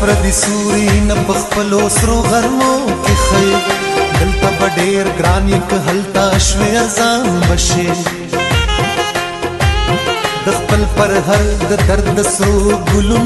پردي سوري نه بخپلو سرو غرمو کې خې دلته به ډېر ګران یې که هلته شوې ارزان بشې د خپل پر هر د درد سرو ګلو